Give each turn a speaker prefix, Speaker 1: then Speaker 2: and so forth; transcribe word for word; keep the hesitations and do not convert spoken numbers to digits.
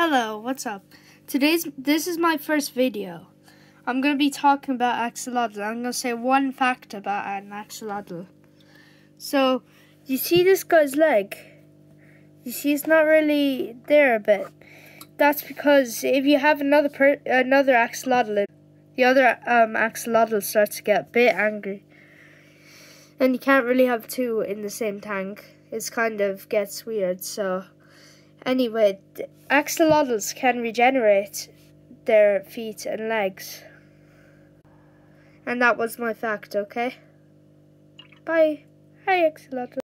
Speaker 1: Hello, what's up? Today's this is my first video. I'm gonna be talking about axolotl. I'm gonna say one fact about an axolotl. So, you see this guy's leg? You see it's not really there a bit. That's because if you have another per another axolotl, the other um axolotl starts to get a bit angry, and you can't really have two in the same tank. It's kind of gets weird. So. Anyway, axolotls can regenerate their feet and legs. And that was my fact, okay? Bye. Hi, axolotl.